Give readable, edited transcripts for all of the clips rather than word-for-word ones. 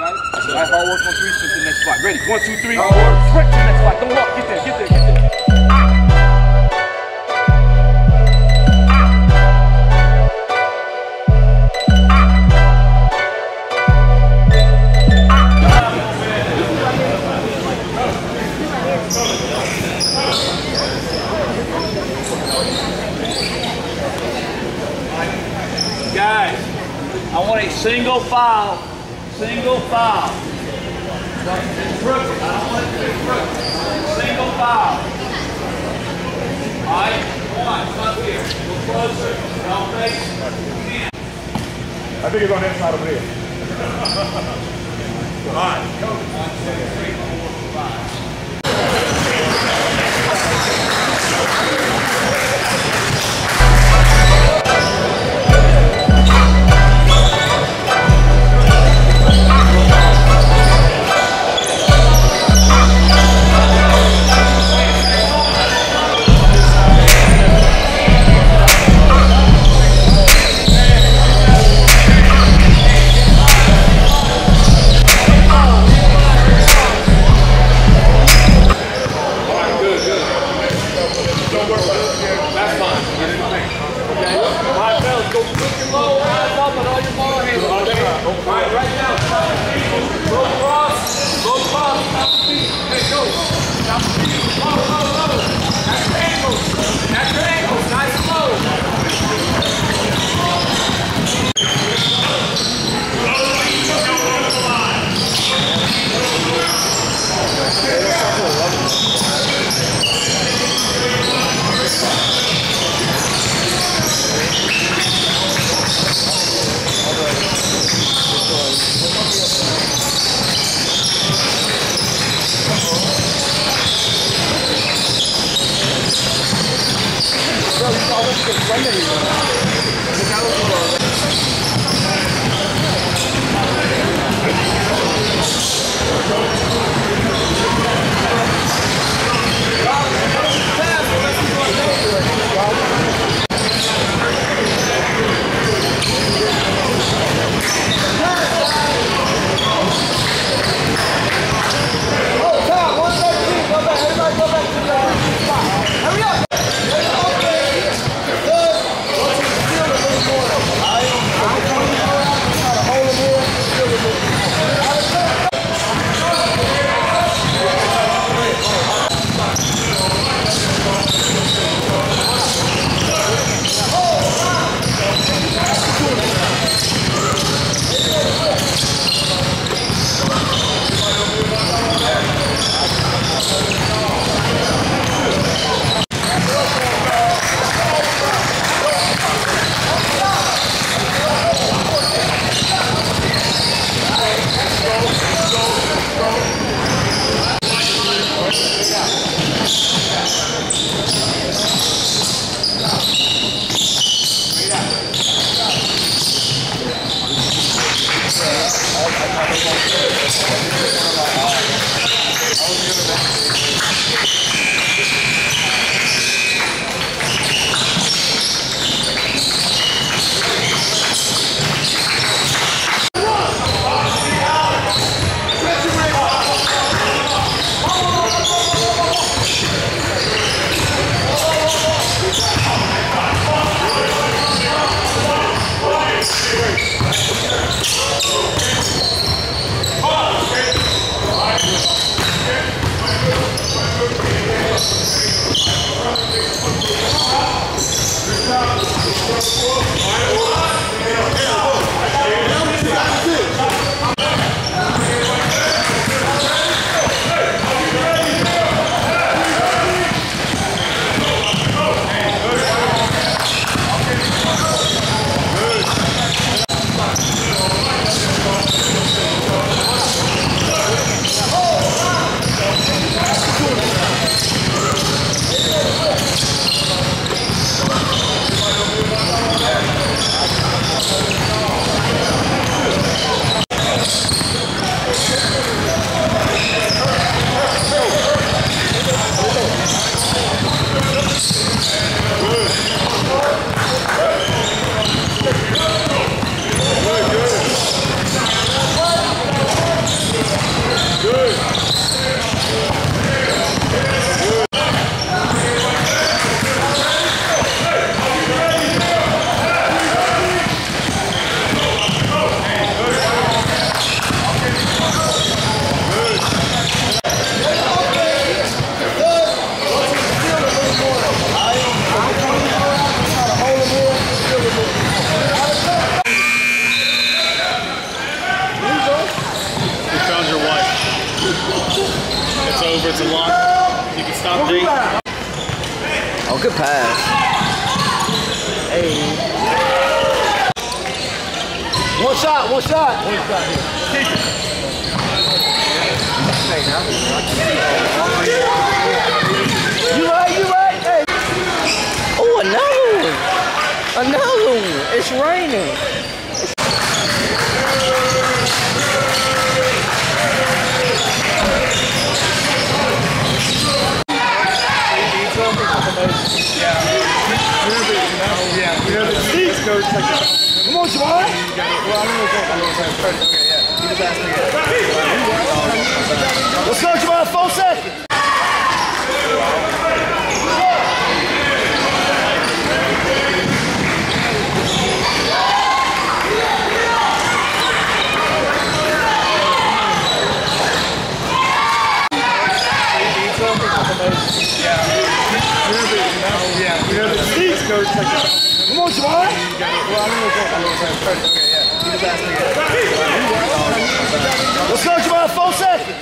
All right, hard work on 3, sprint to the next spot. Ready? 1, 2, 3. Hard work. Sprint to the next spot. Don't walk. Get there, get there, get there. Guys, I want a single file. Single file. Crooked. I don't want it to be crooked. Single file. All right, come on, come up here. Go closer. Don't face. I think it's on that side over there. All right. 1, 2, 3, 4, 5. over, it's a lock. You can stop Jake. Oh, good pass. Hey. One shot, one shot. One shot here. Keep it. You right, you right. Hey. Oh, another one. Another one. It's raining. Come on, Javon. Well, I don't know. Okay, yeah. He just asked me. Let's go, Javon. 4 seconds. Come on, Javon. Well, I don't know. Okay, yeah. He just asked me. Let's go, Javon. 4 seconds.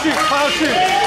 shoot, cloud shoot.